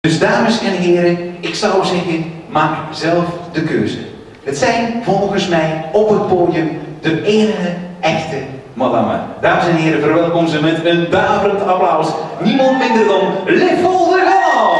Dus dames en heren, ik zou zeggen, maak zelf de keuze. Het zijn volgens mij op het podium de enige echte madame. Dames en heren, verwelkom ze met een daverend applaus. Niemand minder dan Liv Voldergaan.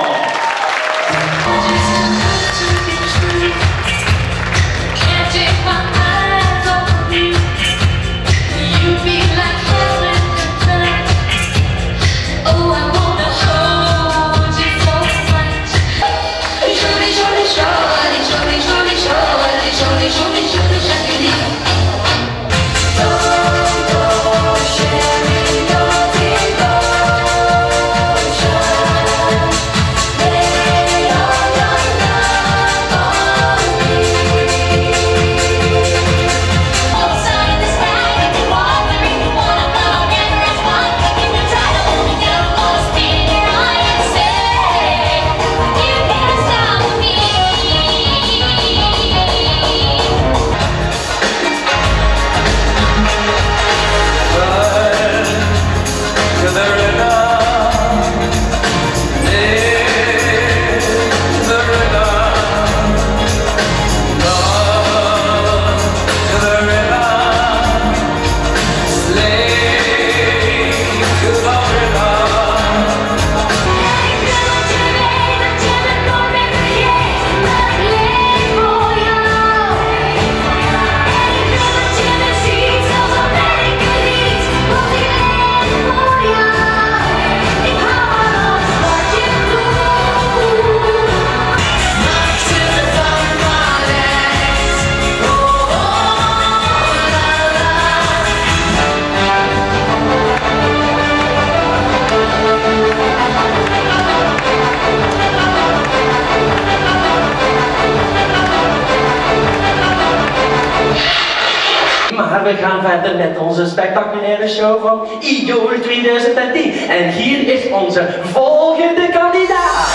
Maar we gaan verder met onze spectaculaire show van Idol 2010. En hier is onze volgende kandidaat.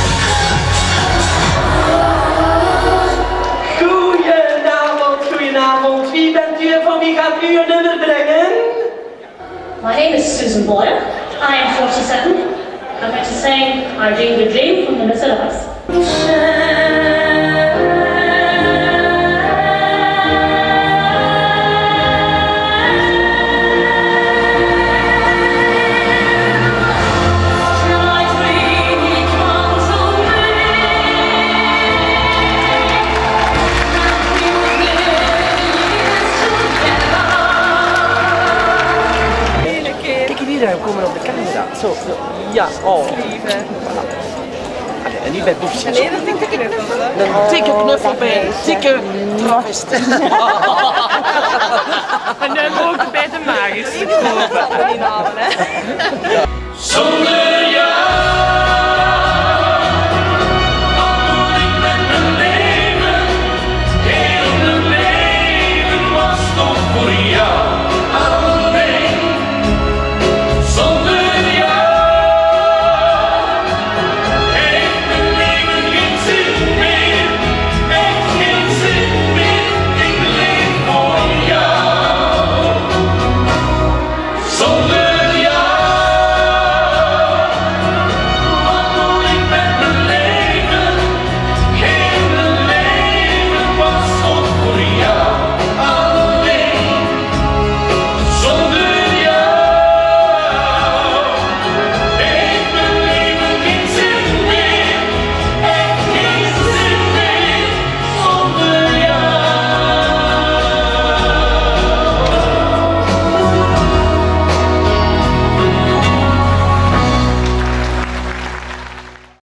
Goedenavond. Wie bent u en van wie gaat u een nummer brengen? My name is Susan Boyle. I am 47. I'm going to sing I Dreamed a Dream from the Mercedes. We komen op de camera. Zo. Ja, oh. Lieve. En nu bij Boefjes. Nee, dat denk ik niet. Een dikke knuffel bij een dikke travest. En dan ook bij de magisch. Die namen, hè. Zonder jou.